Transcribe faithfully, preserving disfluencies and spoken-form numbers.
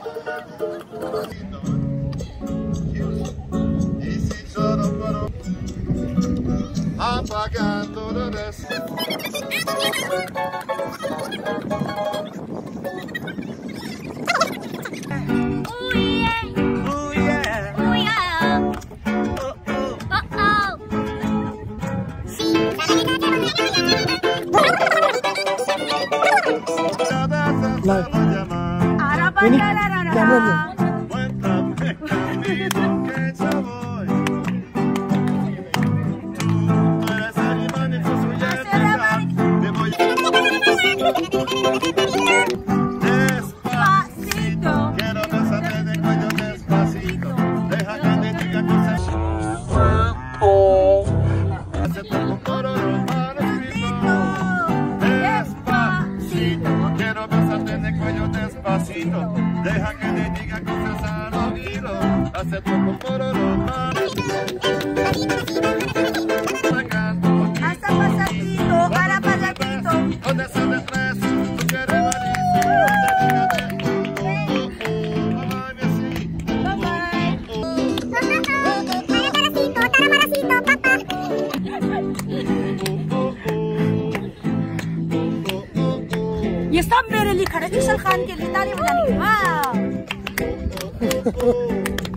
Apagando la des. Ini kameranya. Despacito, quiero besarte de cuello despacito. Deja que te diga cosas. Hace poco coro despacito. Despacito, quiero besarte de cuello despacito. Deja que te diga cosas al oído. Hace poco coro Hasta pasatito, para pasatito. ¿Dónde se te tres? Tú quieres venir. يستمر اللي كانت يشلخان كي اللي داري ولا